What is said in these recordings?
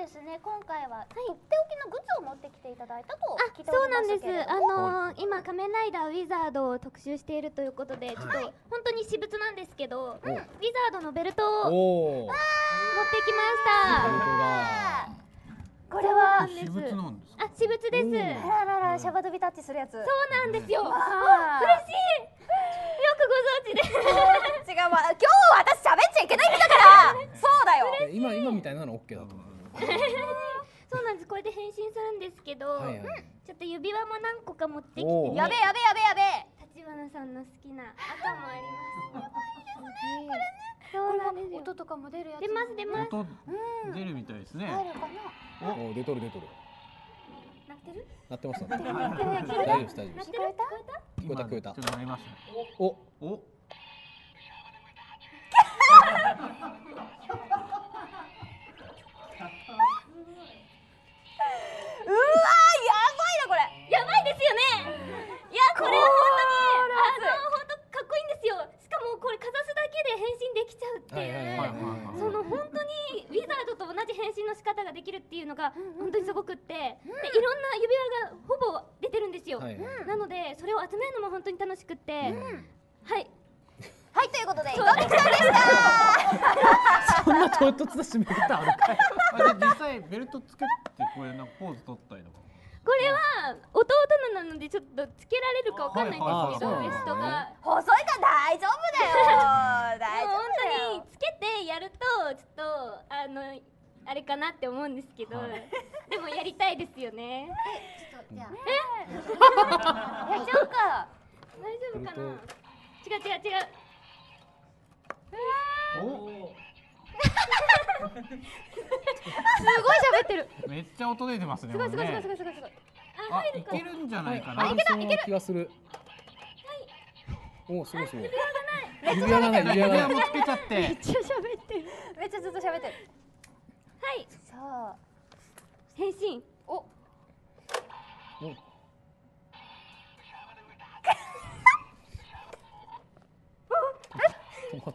ですね、今回はとっておきのグッズを持ってきていただいたと聞いておそうなんです。 りますけれど今仮面ライダーウィザードを特集しているということで、ちょっと本当に私物なんですけど、ウィザードのベルトを持ってきました。これは私物なんですか？ 私物です。 あららら、シャバドビタッチするやつ。 そうなんですよ。嬉しい。よくご存知で。 違うわ、今日私喋っちゃいけない人だから。そうだよ。 今みたいなの OK だと思う。 そうなんです。これで変身するんですけど、ちょっと指輪も何個か持ってきて、 やべえやべえやべえやべえ。 立花さんの好きな赤もあります。 これね。 そうなんですよ。 音とかも出るやつ。 出ます出ます。 音出るみたいですね。 入るかな。 お、出とる。 なってる？ なってます。 なってる。 大丈夫です。 なってる？ 聞こえた。 ちょっとなりました。 お。 うわー、やばいなこれ。 やばいですよね。いや、これは本当かっこいいんですよ。しかもこれかざすだけで変身できちゃうっていう、その本当にウィザードと同じ変身の仕方ができるっていうのが本当にすごくって、でいろんな指輪がほぼ出てるんですよ。なのでそれを集めるのも本当に楽しくって、 はい、ということで伊藤美希さんでした。 そんな唐突な締め方あるかい。 実際ベルトつけてこれなんかポーズ取ったりとか。 これは弟のなのでちょっとつけられるかわかんないんですけど、ウエストが細いから大丈夫だよ。大丈夫本当につけてやるとちょっとあれかなって思うんですけど、でもやりたいですよね。 ちょっとじゃあやっちゃおうか。 大丈夫かな。違う。すごい喋ってる。 めっちゃ音出てますね。 すごい。 あ、いけるんじゃないかな。 いける気がする。お、すごい。 指輪がない。 指輪もつけちゃって。 めっちゃ喋ってる。 めっちゃずっと喋ってる。 はい。 さあ、 変身。 お。 止まった。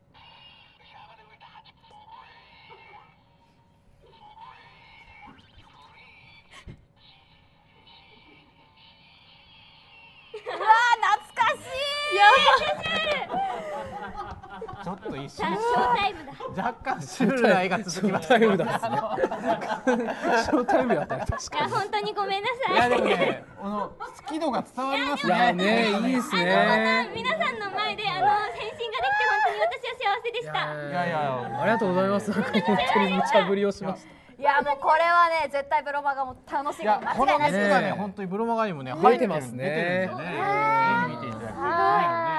うわー、懐かしい。 ちょっと一ショ瞬ータイムだ。 若干シュールな絵が続きました。 ショータイムだね。ショータイムだったね、確かに。 本当にごめんなさい。 いやでもね、好き度が伝わりますね。 いやね、いいですね。 皆さんの前で変身ができて本当に私は幸せでした。 いやありがとうございます。本当に無茶ぶりをしました。 いや、もうこれはね、絶対ブロマガも楽しみ。 この間違いないです。 熱がね、本当にブロマガにもね出てますね。 ぜひ見ていただきたいですね。